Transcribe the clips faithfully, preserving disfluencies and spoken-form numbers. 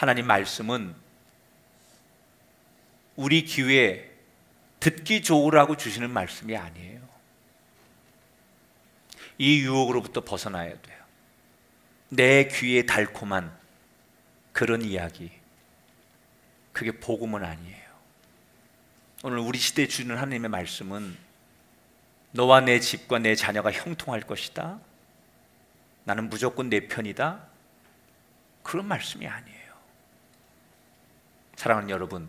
하나님 말씀은 우리 귀에 듣기 좋으라고 주시는 말씀이 아니에요. 이 유혹으로부터 벗어나야 돼요. 내 귀에 달콤한 그런 이야기, 그게 복음은 아니에요. 오늘 우리 시대에 주는 하나님의 말씀은 너와 내 집과 내 자녀가 형통할 것이다, 나는 무조건 내 편이다, 그런 말씀이 아니에요. 사랑하는 여러분,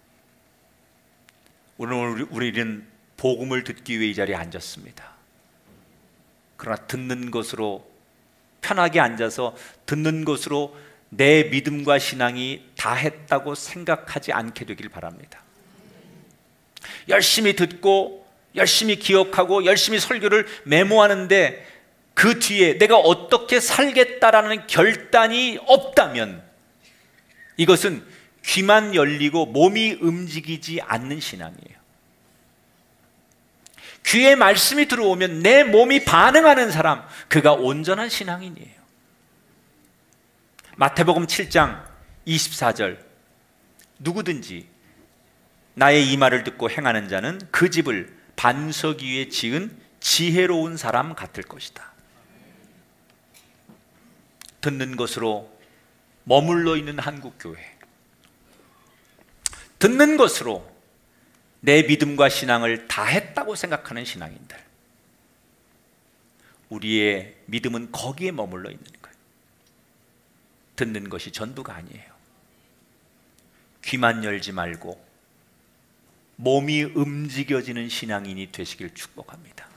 오늘 우리는 복음을 듣기 위해 이 자리에 앉았습니다. 그러나 듣는 것으로, 편하게 앉아서 듣는 것으로 내 믿음과 신앙이 다 했다고 생각하지 않게 되길 바랍니다. 열심히 듣고 열심히 기억하고 열심히 설교를 메모하는데 그 뒤에 내가 어떻게 살겠다라는 결단이 없다면 이것은 귀만 열리고 몸이 움직이지 않는 신앙이에요. 귀에 말씀이 들어오면 내 몸이 반응하는 사람, 그가 온전한 신앙인이에요. 마태복음 칠 장 이십사 절, 누구든지 나의 이 말을 듣고 행하는 자는 그 집을 반석 위에 지은 지혜로운 사람 같을 것이다. 듣는 것으로 머물러 있는 한국교회, 듣는 것으로 내 믿음과 신앙을 다 했다고 생각하는 신앙인들, 우리의 믿음은 거기에 머물러 있는 거예요. 듣는 것이 전부가 아니에요. 귀만 열지 말고 몸이 움직여지는 신앙인이 되시길 축복합니다.